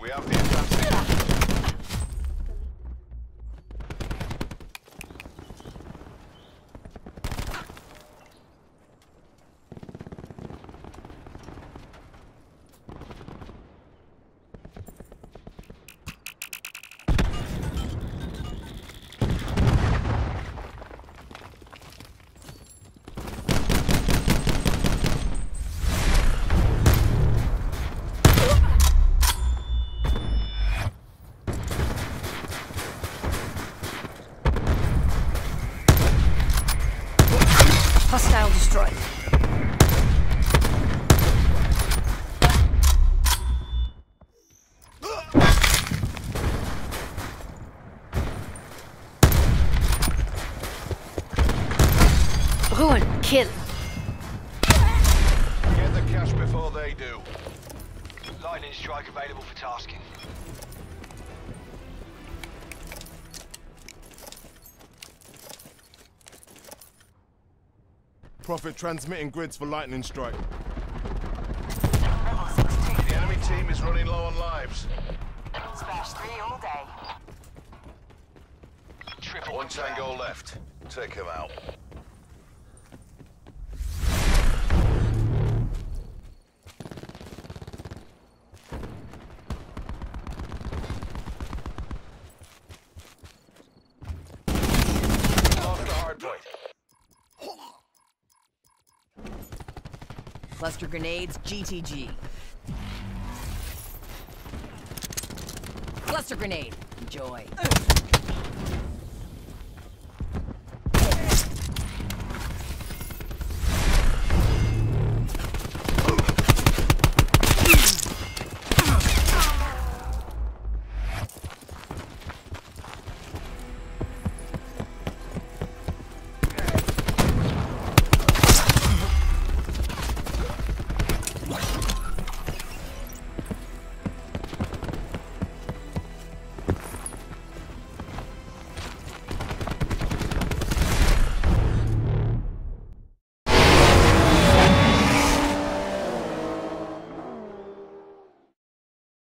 We have the advancing. Hostile destroyed. Ruin, kill. Get the cash before they do. Lightning strike available for tasking. Prophet transmitting grids for lightning strike. The enemy team is running low on lives. Smash 3 all day. Triple One tango left. Take him out. Lost the hard point. Cluster grenades, GTG. Cluster grenade. Enjoy.